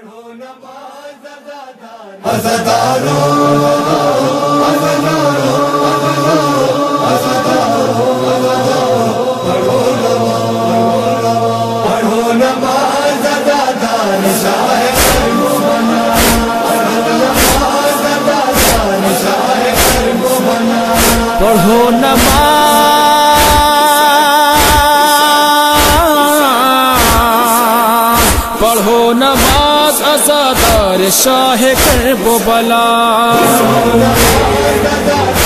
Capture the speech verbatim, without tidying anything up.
पढ़ो नमाज अज़ादारों अज़ादारों अज़ादारों पढ़ो पढ़ो नमाज अज़ादार शाह करबो बना नमाज अज़ादार शाह करबो बना पढ़ो नमाज पढ़ो नमाज अज़ादार शाह करबो बला।